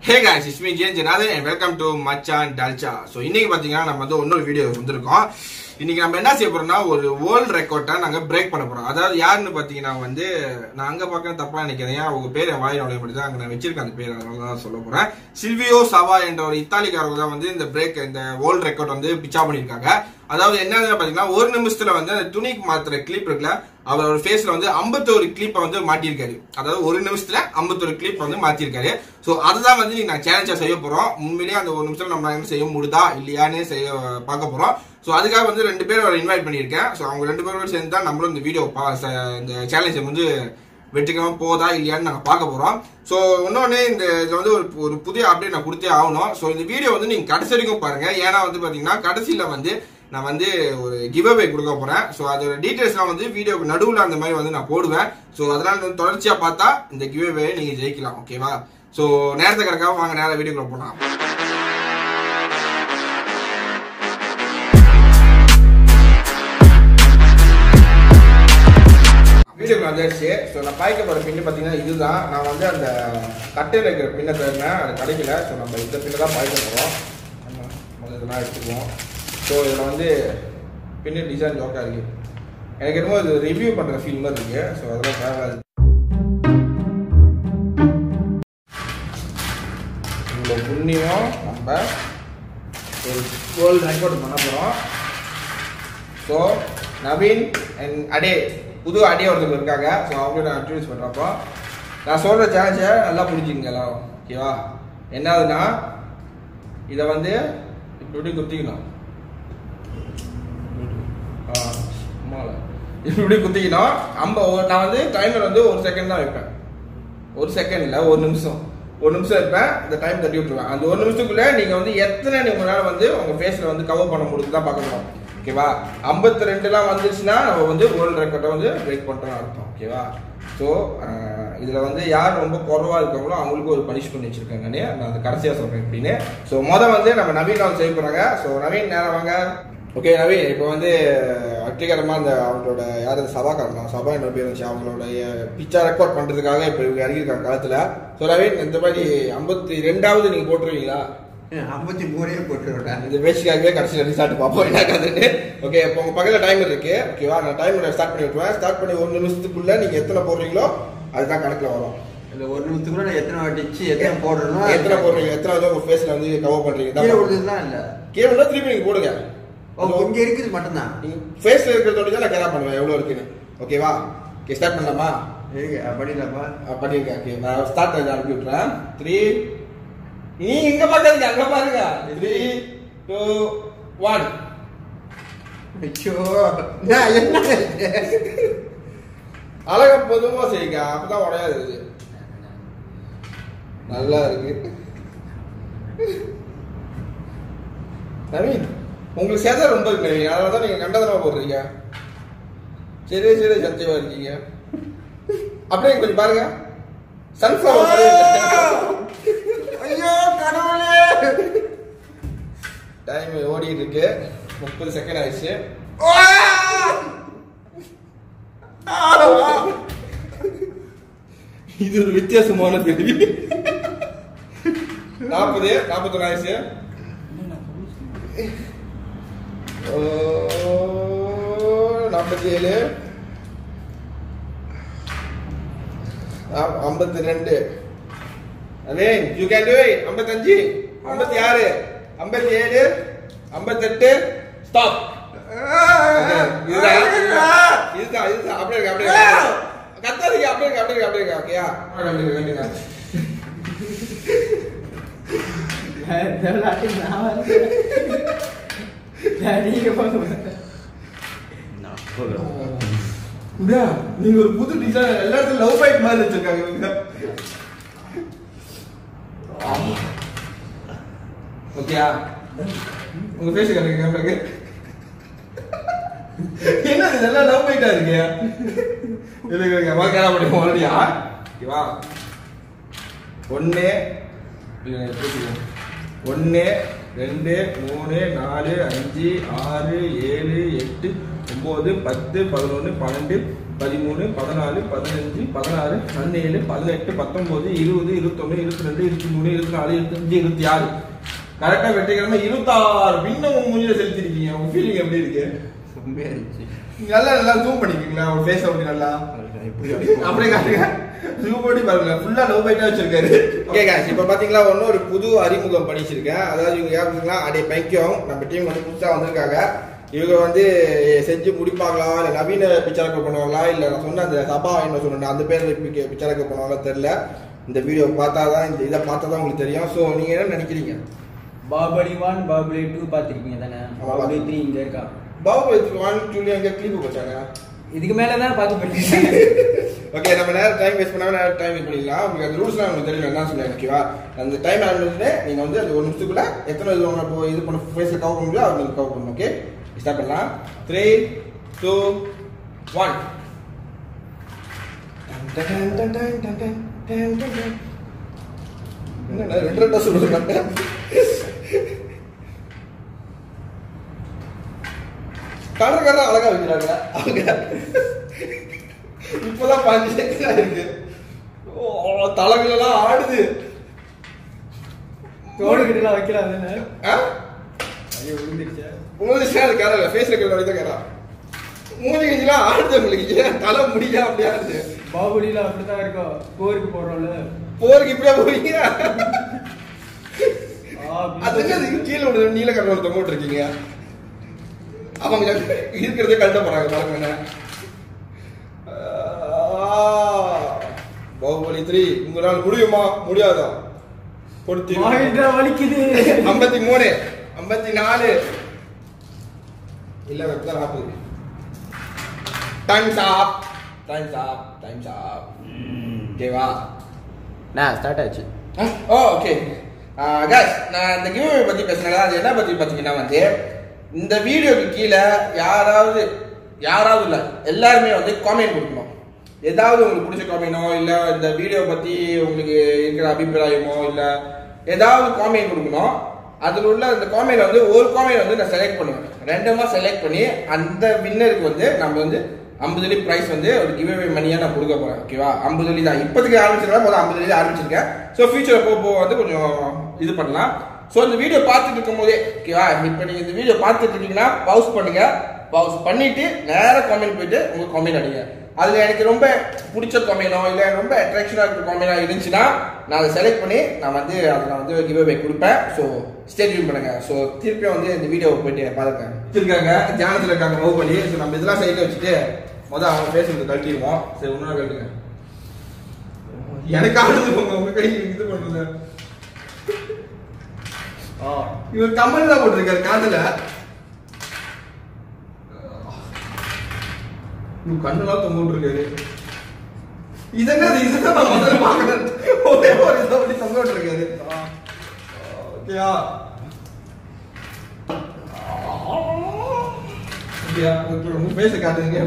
Hey guys, it's me Jen Janathan and welcome to Machan Dalcha. So இன்னைக்கு பாத்தீங்கன்னா நம்ம வந்து இன்னொரு வீடியோ வந்திருக்கோம். இன்னைக்கு நம்ம என்ன செய்ய போறோம்னா ஒரு வேர்ல்ட் ரெக்கார்டை நாங்க பிரேக் பண்ண போறோம். அதாவது யாருன்னு பாத்தீங்கன்னா வந்து நான் அங்க பார்க்க தப்பா நினைக்கிறேன். அவங்க பேர் என் வாய் நுழைய முடியுது. அங்க நான் வச்சிருக்கேன் அந்த பேர், அதனால தான் சொல்ல போறேன். சில்வியோ சவா என்ற ஒரு இத்தாலிக்காரங்க தான் வந்து இந்த வேர்ல்ட் ரெக்கார்ட் வந்து பிச்சா பண்ணிருக்காங்க. அதாவது என்ன பாத்தீங்கன்னா ஒரு நிமிஷத்துல வந்து அந்த துணிக்கு மாத்துற கிளிப் இருக்குல்ல, அவரோட ஃபேஸ்ல வந்து 51 கிளிப்பை வந்து மாட்டியிருக்காரு. அதாவது ஒரு நிமிஷத்துல 51 கிளிப் வந்து மாத்திருக்காரு. சோ அதுதான் வந்து நான் சேலஞ்சா செய்ய போறோம். உண்மையிலேயே அந்த ஒரு நிமிஷம் நம்ம என்ன செய்ய முடியுதா இல்லையான்னு பார்க்க போறோம். சோ அதுக்காக வந்து 2 பேர் இன்வைட் பண்ணியிருக்கேன். சோ அவங்க 2 பேரோட சேர்ந்து தான் நம்மளும் இந்த வீடியோ இந்த சேலஞ்சை வந்து வெற்றிக்காம போதா இல்லையான்னு நாங்க பார்க்க போறோம். சோ இன்னொன்னு இந்த இதுல வந்து ஒரு புதிய அப்டேட் நான் கொடுத்தே ஆகணும். சோ இந்த வீடியோ வந்து நீங்க கடைசி வரைக்கும் பாருங்க. ஏன்னா வந்து பாத்தீங்கன்னா கடைசியில வந்து நான் வந்து ஒரு கிவ் அவே கொடுக்க போறேன். ஸோ அதோட டீடைல்ஸ்லாம் வந்து வீடியோக்கு நடுவில் அந்த மாதிரி வந்து நான் போடுவேன். ஸோ அதனால வந்து தொடர்ச்சியா பார்த்தா இந்த கிவ் அவே நீங்க ஜெயிக்கலாம். ஓகேவா? ஸோ நேரத்தை கணக்காக வாங்க நேரம் வீடியோக்குள்ள போலாம். வீடியோக்கு வந்துருச்சு. ஸோ நான் பாய்க்க போற பின்னு பார்த்தீங்கன்னா இதுதான். நான் வந்து அந்த கட்டையில் இருக்கிற பின்னை தருனேன், அது கிடைக்கல. ஸோ நம்ம இந்த பின்னை தான் பாய்க்க போறோம். இதெல்லாம் எடுத்துக்குவோம். ஸோ இதில் வந்து பின்ன டிசைன் ஜோக்காக இருக்கு. எனக்கு என்னமோ இது ரிவ்யூ பண்ணுற ஃபீல் மாதிரி இருக்கு. ஸோ அதெல்லாம் தேவையாது. இவ்வளோ புண்ணியம் நம்ம ஒரு வேர்ல்ட் ரெக்கார்ட் பண்ண போகிறோம். ஸோ நவீன் அண்ட் அடே புது அடே ஒருத்தர் இருக்காங்க. ஸோ அவங்கள நான் இன்ட்ரடியூஸ் பண்ணுறப்போ நான் சொல்கிற சேலஞ்சை நல்லா புரிஞ்சுங்க எல்லாரும். ஓகேவா? என்னதுன்னா இதை வந்து இப்படி குத்திக்கணும். இப்படி குத்திக்கணும். நான் வந்து டைமர் வந்து 1 செகண்ட் தான் வைப்பேன். 1 செகண்ட் இல்லை, 1 நிமிஷம் வைப்பேன். இந்த டைம் தட்டி விட்டுருவேன். அந்த 1 நிமிஷத்துக்குள்ள நீங்க வந்து எத்தனை உங்களால வந்து உங்க ஃபேஸ்ல வந்து கவர் பண்ண முடியுது தான் பார்க்க போறோம். ஓகேவா? 52 வந்துருச்சுன்னா நம்ம வந்து வேர்ல்ட் ரெக்கார்டை வந்து பிரேக் பண்றோம்னு அர்த்தம். ஓகேவா? ஸோ இதுல வந்து யார் ரொம்ப குறைவா இருக்காங்களோ அவங்களுக்கு ஒரு பனிஷ்மெண்ட் வச்சிருக்காங்க. நான் அது கடைசியா சொல்றேன் எப்படின்னு. ஸோ வந்து நம்ம நவீன் வந்து செய்ய போறாங்க. ஸோ நவீன் நேரம் வாங்க. ஓகே நவீன், இப்போ வந்து வெற்றிகரமா அந்த அவங்களோட யாரு சபாக்காரங்க சபா என்ற பேர் வச்சு அவங்களுடைய பிச்சா ரெக்கார்ட் பண்றதுக்காக இப்போ இறங்கியிருக்காங்க காலத்துல. ஸோ நவீன் இந்த மாதிரி 52வது நீங்க போட்டுருவீங்களா? 53 போட்டுருவேன். இந்த பேச்சுக்காகவே கடைசியில் ரிசார்ட் பார்ப்போம் என்ன கதைன்னு. ஓகே, இப்போ உங்க பக்கத்துல டைமர் இருக்கு. ஓகேவா? நான் டைமர் ஸ்டார்ட் பண்ணி விட்டுருவேன். ஸ்டார்ட் பண்ணி 1 நிமிஷத்துக்குள்ள நீங்க எத்தனை போடுறீங்களோ அதுதான் கணக்குல வரும். இந்த 1 நிமிஷத்துக்குள்ள நான் எத்தனை வாட்டிச்சு எத்தனை போடுறோம், எத்தனை போடுறீங்க, எத்தனை வந்து உங்க ஃபேஸ்ல வந்து கவர் பண்றீங்க. இல்ல கீழே திருப்பி நீங்க போடுங்க. இங்க இருக்குது மட்டும்தான். நீங்க ஃபேஸ்ல இருக்கிறதோட தான் நான் கேரா பண்ணுவேன் எவ்வளவு இருக்குன்னு. ஓகேவா? ஓகே, ஸ்டார்ட் பண்ணலாமா? பண்ணிடலாமா? பண்ணிருக்கேன். ஓகே, நான் ஸ்டார்ட் அனுப்பி விட்டுறேன். 3 நீ இங்க பாக்காதீங்க, அங்க பாருங்க. 3 2 1. ஐயோ நான் என்ன அழகா பொதுவா செய்யுங்க, அப்பதான் உடையாது. நல்லா இருக்கு நவீன். உங்களுக்கு சேதம் ரொம்ப இருக்கு நவீன், அதனாலதான் நீங்க கண்டதனமா போடுறீங்க. சரி சத்தியமா இருக்கீங்க. அப்படியே கொஞ்சம் பாருங்க. சன்ஃபிளவர் ஐயோ கடவுளே. டைம் ஓடிட்டு இருக்கு. 30 செகண்ட் ஆயிடுச்சு. இது ஒரு வித்தியாசமான கேள்வி. 40 41 ஆயிடுச்சு. 47 52. Again, you can do it. 55 56 57 58. Stop. இதுதான் அப்படியே கத்தாதீங்க. அப்படியே ஓகேயா? நீங்க ஒரு புது டிசைன் எல்லாத்தையும் லவ் ஃபைட் மாதிரி வச்சிருக்காங்க. ஓகேயா? உங்க ஃபேஸ் காட்டுங்க. என்ன இதெல்லாம் லவ் ஃபைட்டா இருக்கு? இதுக்கு கேரா பண்ணி ஆல்ரெடியா? ஓகேவா? 1 2 3 4 5 6 7 8 9 10 11 12 13, 14, 15, 16, 17, 18, 19, 20, 21, 22, 23, 24, 25, 26. கரெக்டா வெற்றிகரமா 26 பின்னம் உங்க மூஞ்சில செலுத்திருக்கீங்க. உங்க ஃபீலிங் எப்படி இருக்கு? செம்மையா இருந்துச்சு. நல்லா ஜூம் பண்ணிக்கீங்களா உங்க ஃபேஸ் அப்படி நல்லா அப்படியே காட்டுங்க. ஜூம் பண்ணி பாருங்க. ஃபுல்லா லோ பைட்டா வச்சிருக்காரு. ஓகே गाइस, இப்போ பாத்தீங்களா ஒரு புது அறிமுகம் பண்ணிச்சிருக்கேன். அதாவது இவங்க யாருன்னா அடே பைக்கியம் நம்ம டீம் வந்து புதுசா வந்திருக்காங்க. இவங்க வந்து செஞ்சு முடிப்பாங்களா இல்ல நவீன பிச்சரக்க பண்ணுவாங்களா இல்ல நான் சொன்ன அந்த சபா என்ன சொன்னேன் அந்த பேர்ல பிச்சரக்க பண்ணுவாங்களா தெரியல. இந்த வீடியோ பார்த்தாதான் இந்த இதை பார்த்தாதான் உங்களுக்கு தெரியும். ஸோ நீங்க என்ன நினைக்கிறீங்க? பாகுபலி 1 பாகுபலி 2 பாத்திருக்கீங்க தானே? பாகுபலி 3 இங்க இருக்கா? பாகுபலி 1 2 எங்க கிளிப் வச்சாங்க. இதுக்கு மேல தான் பாகுபலி. ஓகே, நம்ம நேரம் டைம் வேஸ்ட் பண்ணாம நேரம் டைம் வேஸ்ட் பண்ணிக்கலாம். உங்களுக்கு அந்த ரூல்ஸ்லாம் உங்களுக்கு தெரியும் என்ன சொன்னேன். ஓகேவா? அந்த டைம் ஆரம்பிச்சுட்டு நீங்க வந்து அந்த 1 நிமிஷத்துக்குள்ள எத்தனை இது உங்களை இது பண்ண ஃபேஸ்ல கவர் பண்ண முடியும் அதை நீங்க கவர் பண்ணணும். ஓகே, ஸ்டார்ட் பண்ணலாம். 3 2 1. என்ன ரெண்டு சொல்லுங்க. கலர் அழகா வைக்கிறாங்க அவங்க. இப்பதான் 5 செகண்ட் இருக்கு. தலைகளெல்லாம் ஆடுது. தோடுகிட்ட வைக்கிறாங்க. உங்களுக்கு கேரளா ஃபேஸ்ல கேரளா வைத்த கேரளா மூஞ்சி கிஞ்சிலாம் ஆடுது. உங்களுக்கு தலை முடியா அப்படியே ஆடுது. பாகுபலியில அப்படிதான் இருக்கும். போருக்கு போறோம்ல, போருக்கு இப்படியா போறீங்க? அதுக்கு கீழே ஒரு நீல கலர் தொங்க இருக்கீங்க. அவங்க இருக்கிறதே கழட்ட போறாங்க பாருங்க. பாகுபலி 3 உங்களால் முடியுமா முடியாதா? வலிக்குது. 53 54 இல்ல 40. Times up. ஓகேவா? நான் ஸ்டார்ட் ஆச்சு. ஓகே गाइस, நான் இந்த கிவ்அவே பத்தி பேசுறேன். அது என்ன பத்தி பாத்தீங்கன்னா வந்து இந்த வீடியோக்கு கீழே யாராவது இல்ல எல்லாருமே வந்து காமெண்ட் கொடுக்கணும். ஏதாவது உங்களுக்கு பிடிச்ச காமெண்டோ இல்ல இந்த வீடியோ பத்தி உங்களுக்கு இருக்கிற அபிப்பிராயமோ இல்ல ஏதாவது காமெண்ட் கொடுக்கணும். அதுல உள்ள அந்த காமெண்ட் வந்து ஒரு காமெண்ட் வந்து நான் செலக்ட் பண்ணுவேன். ரெண்டமா செலக்ட் பண்ணி அந்த வின்னருக்கு வந்து நம்ம வந்து 50 பிரைஸ் வந்து ஒரு கிவ்அவே மணியா நான் கொடுக்க போறேன். ஓகேவா? 50 தான் இப்போதைக்கு ஆரம்பிச்சிருக்கேன். முதல்ல 50 ஆரம்பிச்சிருக்கேன். ஸோ ஃபியூச்சர் போக வந்து கொஞ்சம் இது பண்ணலாம். ஸோ இந்த வீடியோ பார்த்துட்டு இருக்கும் போதே ஓகேவா, இப்போ நீங்க இந்த வீடியோ பார்த்துட்டு இருக்கீங்கன்னா பவுஸ் பண்ணுங்க. பவுஸ் பண்ணிட்டு நேராக காமெண்ட் போயிட்டு உங்க காமெண்ட் அடிங்க. அதுல எனக்கு ரொம்ப பிடிச்ச காமெண்டோ இல்லை ரொம்ப அட்ராக்ஷனா இருக்கிற காமெண்டா இருந்துச்சுன்னா நான் அதை செலக்ட் பண்ணி நான் வந்து அதில் வந்து கிவ்அவே கொடுப்பேன். ஸோ ஸ்டே டியூன் பண்ணுங்க. ஸோ திருப்பியும் வந்து இந்த வீடியோவை போயிட்டு பாருங்க. வச்சிருக்காங்க தியானத்தில் இருக்காங்க பாகுபலி. ஸோ நம்ம இதெல்லாம் சைடில் வச்சுட்டு முதல் அவங்க பேசுறது கழட்டிடுவோம். சரி, இன்னொரு கழட்டுங்க. எனக்கு ஆடுது உங்க கை இது பண்றது. இவர் கமல் தான் போட்டிருக்காரு காதுல. கண்ணுலாம் தொங்கிட்டு இருக்காரு. இதுதான் நான் முதல்ல பாக்குறேன். ஒரே ஒரு இதை அப்படி தொங்கிட்டு இருக்காரு. ஓகேயா? உங்க பேச காட்டுங்க.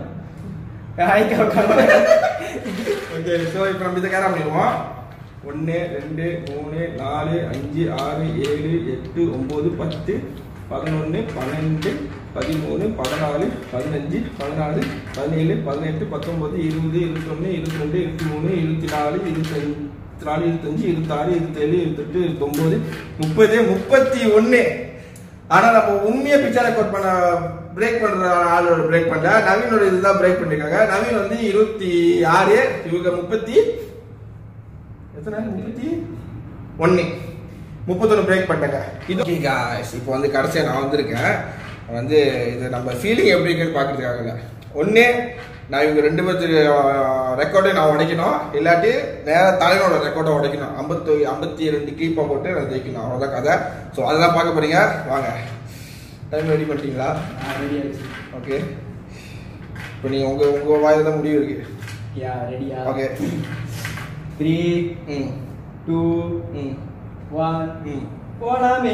ஓகே, ஸோ இப்போ நம்ம இதை கேரா பண்ணிடுவோம். 1 2 3 4 5 6 7 8 9 10 11 12 13 14 15 16 17 18 19 20 21 22 23 24 25 26 27 28 29 30 31. ஆனா நம்ம உண்மையா பிக்சர் ரெக்கார்ட் பண்ண பிரேக் பண்ற ஆளோட பிரேக் பண்ணல. நவீனோட இதுதான் பிரேக் பண்ணிருக்காங்க. நவீன் வந்து 26, இவங்க 30 எத்தனை 31 பிரேக் பண்ணிட்டாங்க. இது ஓகே गाइस, இப்போ வந்து கடைசியா நான் வந்திருக்கேன். வந்து இது நம்ம ஃபீலிங் எப்படி இருக்குன்னு பாக்குறதுக்காக. ஒண்ணு நான் இவங்க 2 பேருக்கு ரெக்கார்டை நான் உடைக்கணும், இல்லாட்டி நேராக தலைவனோட ரெக்கார்டை உடைக்கணும். 52 கிளிப்பா போட்டு நான் ஜெயிக்கணும். அவ்வளோதான் கதை. ஸோ அதெல்லாம் பார்க்க போறீங்க. வாங்க, டைம் ரெடி பண்ணிட்டீங்களா? ஓகே, இப்போ நீங்க உங்க வாயில தான் முடிவு இருக்கு. ஓகே, 3 2 1 போலாமே.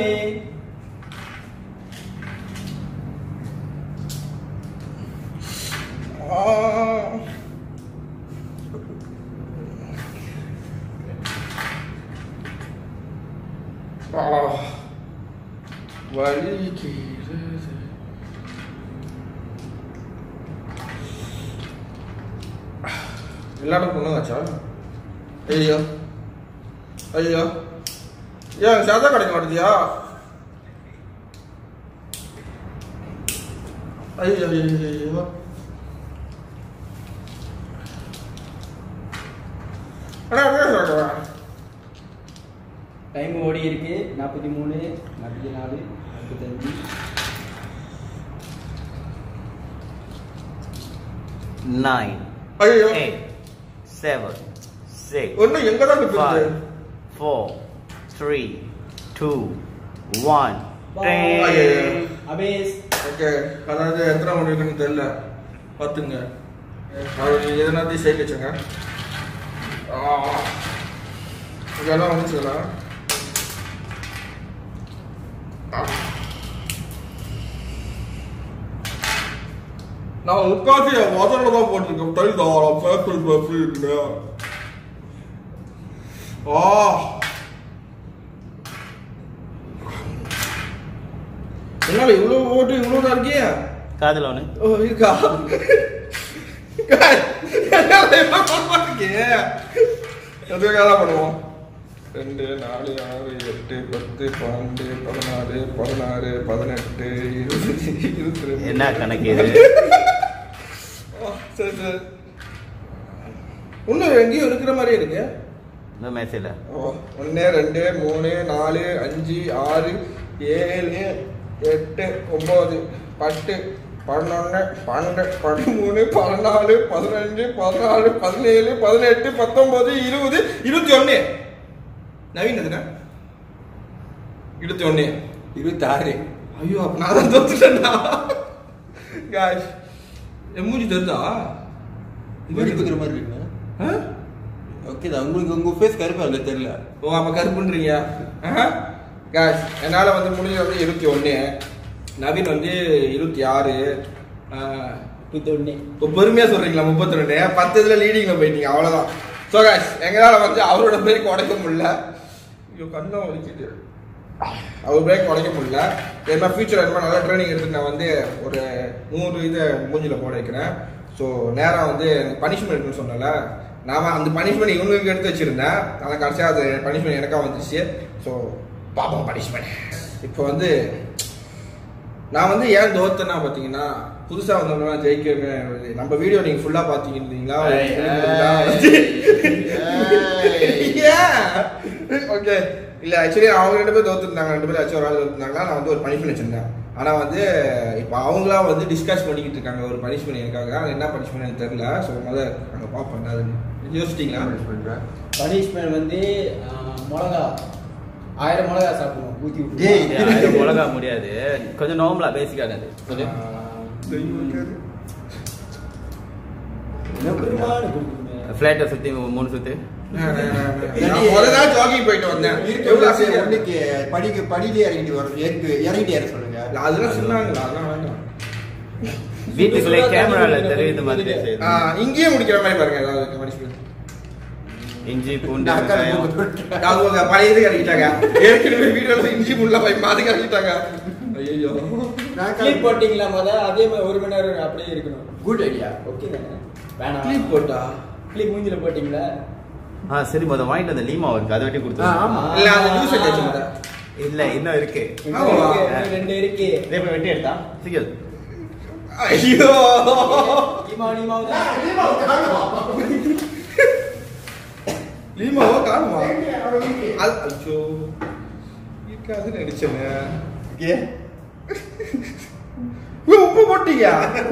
வலிக்கிறது. இல்லாட்ட பொண்ணுங்கச்சா ஐயோ ஐயோ ஏன் சாதா கிடைக்க மாட்டேதியா ஐயோ ஐயோ டைம் ஓடி இருக்கு 43 44 45 9 ஐயோ 8 7 6 ஒண்ணு எங்க தான் இருக்குது 5 4 3 2 1 அபேஸ் ஓகே அதாவது எத்தனை மணி இருக்குன்னு தெரியல பார்த்துங்க அவர் எதனாத்தையும் சேர்க்க வச்சுங்க இதெல்லாம் வந்துச்சுங்களா நான் உட்காந்து என் முதல்ல தான் போட்டிருக்கேன் தெரியுதா பேப்பர் பேப்பர் இருக்குல்ல என்னால இவ்வளவு ஓட்டு இவ்வளவு தான் இருக்கியா காதுல ஒண்ணு ஓ இருக்கா எதுக்காக பண்ணுவோம் 2 4 6 8 10 12 14 16 18 20 22 என்ன கணக்கு இது சரி சரி இன்னும் எங்கேயும் இருக்கிற மாதிரியே இருக்கு இந்த மேட்ச்ல 1 2 3 4 5 6 7 8 9 10 11 12 13 14 15 16 17 18 19 20 21 நவீன் எதுனா 21 26 ஐயோ அப்ப நான் தான் தோத்துட்டேன்டா गाइस மூஞ்சி தெரிதா குத்துற மாதிரி இருக்கு ஓகே தான் உங்களுக்கு உங்க ஃபேஸ் கருப்பா இல்ல தெரியல ஓ அப்ப கருப்புன்றீங்க गाइस என்னால வந்து முடிஞ்சது வந்து 21 நவீன் வந்து 26 இப்போ பெருமையா சொல்றீங்களா 32 10 இதுல லீடிங்ல போயிட்டீங்க அவ்வளவுதான் சோ गाइस எங்களால வந்து அவரோட பிரேக் உடைக்க முடியல ஐயோ கண்ணா வலிக்குது அவர் பிரேக் உடைக்க முடியல என்ன ஃபியூச்சர் என்ன நல்ல ட்ரைனிங் எடுத்து நான் வந்து ஒரு 100 இதை மூஞ்சில போட வைக்கிறேன் ஸோ நேரம் வந்து பனிஷ்மெண்ட் இருக்குன்னு சொன்னல நாம அந்த பனிஷ்மெண்ட் இவங்களுக்கு எடுத்து வச்சிருந்தேன் ஆனால் கடைசியாக அது பனிஷ்மெண்ட் எனக்கா வந்துச்சு ஸோ பாப்போம் பனிஷ்மெண்ட் இப்போ வந்து நான் வந்து ஏன் தோத்தேன்னா பார்த்தீங்கன்னா புதுசா வந்தவங்க ஜெயிக்க நம்ம வீடியோ நீங்க ஃபுல்லா பாத்தீங்கன்னா ஓகே இல்ல ஆக்சுவலி அவங்க 2 பேரும் தோத்துருந்தாங்க 2 பேரும் ஆச்சு ஒரு ஆள் தோத்துருந்தாங்களா நான் வந்து ஒரு பனிஷ்மெண்ட் வச்சிருந்தேன் ஆனா வந்து இப்போ அவங்களா வந்து டிஸ்கஸ் பண்ணிக்கிட்டு இருக்காங்க ஒரு பனிஷ்மெண்ட் எனக்காக அது என்ன பனிஷ்மெண்ட் எனக்கு தெரியல ஸோ முதல்ல நாங்கள் பார்ப்போம் அது யோசிச்சிட்டீங்களா பனிஷ்மெண்ட் வந்து மிளகா 1000 மிளகா சாப்பிடணும் ஊத்தி விட்டு 1000 மிளகா முடியாது கொஞ்சம் நார்மலா பேசிக்கா அது கொஞ்சம் ஃபிளைட்டை சுத்தி 3 சுத்து ஜாகிங் போயிட்டு வந்தேன் படியிலே இறங்கிட்டு ஏற சொல்லுங்க அதெல்லாம் சொன்னாங்களா அதெல்லாம் வேண்டாம் வீட்டுக்குள்ளே கேமரால தெரியுது மாதிரி இங்கேயே முடிக்கிற மாதிரி பாருங்க ஏதாவது பனிஷ்மெண்ட் இஞ்சி பூண்டு அவங்க பழைய இது கட்டிட்டாங்க ஏற்கனவே வீடியோல இஞ்சி பூண்டுல போய் மாத்தி கட்டிட்டாங்க ஐயோ கிளிப் போட்டிங்களா அதே மாதிரி 1 மணி நேரம் அப்படியே இருக்கணும் குட் ஐடியா ஓகே வேணாம் கிளிப் போட்டா கிளிப் மூஞ்சில போட்டிங்களா சரி வாங்கிட்டு அந்த லீமா இருக்கு அதை வெட்டி கொடுத்து இல்ல அந்த நியூஸ் எடுத்து இல்ல இன்னும் இருக்கு 2 இருக்கு இதே போய் வெட்டி எடுத்தா சிக்கல் ஐயோ லீமாவோ காணுமா ஐயோ இருக்காது நினைச்சேனே உப்பு போட்டீங்க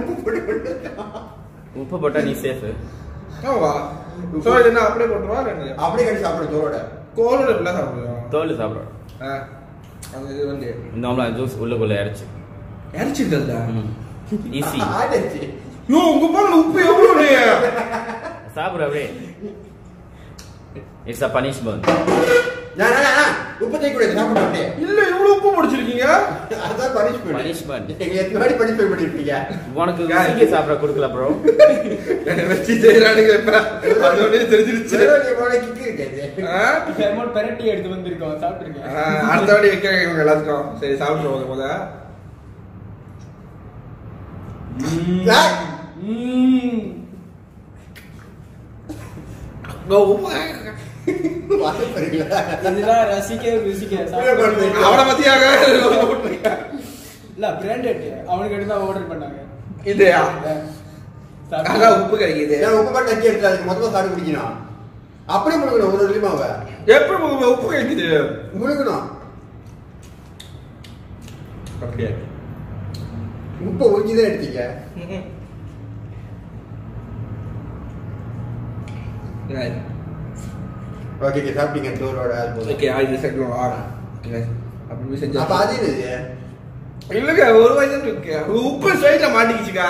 உப்பு போட்டா நீ சேஃப் ஆமா சோ என்ன அப்படியே போட்டுவா அப்படியே கட்டி சாப்பிடு தோலோட கோலோட இல்ல சாப்பிடுவோம் தோல் சாப்பிடுறோம் அந்த இது வந்து நார்மலா ஜூஸ் உள்ளுக்குள்ள இறச்சி இறச்சிட்டதா ஈஸி யோ உங்க பாருங்க உப்பு எவ்வளவு நீ சாப்பிடு அப்படியே இட்ஸ் a punishment உப்பு தேய்க்க கூடாது சாப்பிடு இல்ல இவ்வளவு உப்பு போடிச்சிருக்கீங்க அதான் punishment நீங்க எத்தனை பனிஷ்மென்ட் பண்ணிருக்கீங்க உனக்கு சீக்கிரம் சாப்பிட கொடுக்கல ப்ரோ என்ன வெச்சி செய்யறானுங்க இப்ப அதோட தெரிஞ்சிருச்சு நீ போல கிக்கு இருக்காது ஹெர்மோன் பெரட்டி எடுத்து வந்திருக்கோம் சாப்பிடுங்க அடுத்த வாட்டி வைக்கிறேன் இவங்க எல்லாத்துக்கும் சரி சாப்பிடுவோம் முத இதெல்லாம் ரசிக்க ருசிக்க அவனை பத்தியாக இல்ல பிராண்டட் அவனுக்கு எடுத்து தான் ஆர்டர் பண்ணாங்க இதுயா அதான் உப்பு கிடைக்குது உப்பு பாட்டு நக்கி எடுத்து அதுக்கு மொத்தமா சாப்பிட்டு குடிக்கணும் அப்படியே முழுக்கணும் ஒரு லிமாவை எப்படி உப்பு கிடைக்குது முழுக்கணும் அப்படியே உப்பை ஒழிஞ்சுதான் எடுத்தீங்க ஓகே சாப்பிட்டீங்க தோரோட ஓகே ஆயிடுச்சு செகண்ட் அப்படி செஞ்சா அப்ப அது என்னது இல்லங்க ஒரு வயசு இருக்கு உப்பு சைடுல மாட்டிக்கிச்சுக்கா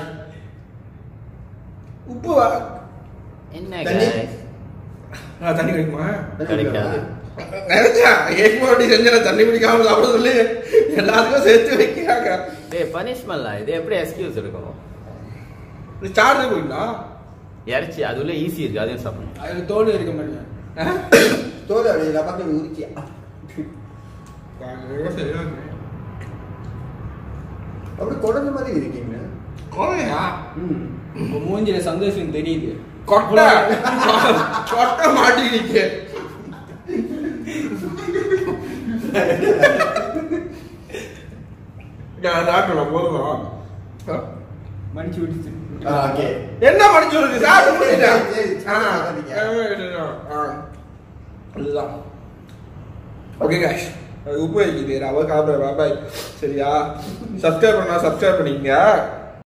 உப்பு என்ன தண்ணி? தண்ணி கிடைக்குமா கிடைக்காது. நினைச்சா ஏற்பாடு செஞ்சா தண்ணி குடிக்காம சாப்பிட சொல்லி எல்லாத்துக்கும் சேர்த்து வைக்கிறாங்க டேய் பனிஷ்மெண்ட்ல இது எப்படி எக்ஸ்கியூஸ் இருக்கணும் சார்ஜ் குடிக்கா இறைச்சி அது உள்ள ஈஸி இருக்கு அதையும் சாப்பிடணும் அதுல தோல் இருக்க மாட்டேங்க தோல் அப்படி பக்கம் உரிச்சியா அப்படி குழந்தை மாதிரி இருக்கீங்க உங்க மூஞ்சில சந்தோஷம் தெரியுது கொட்டை கொட்டை மாட்டிக்கிச்சு டாக்டர் போதும் மன்னிச்சு விட்டுச்சு ஓகே என்ன மடிச்சு விடுது சாப்பிட்டு முடிச்சிட்டேன் அதுதான் ஓகே गाइस உப்பு வைக்குது ரவ காபர பாய் சரியா சப்ஸ்கிரைப் பண்ணா சப்ஸ்கிரைப் பண்ணிக்கங்க